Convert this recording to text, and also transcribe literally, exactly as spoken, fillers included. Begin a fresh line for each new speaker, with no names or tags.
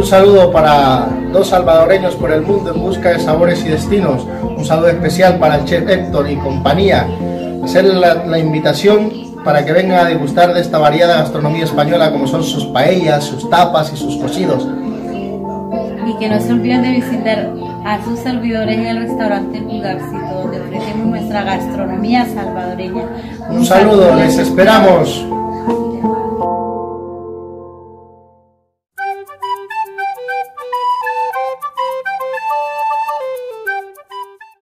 saludo para dos salvadoreños por el mundo en busca de sabores y destinos. Un saludo especial para el chef Héctor y compañía. Hacerle la, la invitación para que vengan a degustar de esta variada gastronomía española, como son sus paellas, sus tapas y sus cocidos.
Y que no se olviden de visitar a sus servidores en el restaurante El Pulgarcito, donde ofrecemos nuestra gastronomía salvadoreña.
Un saludo, les esperamos.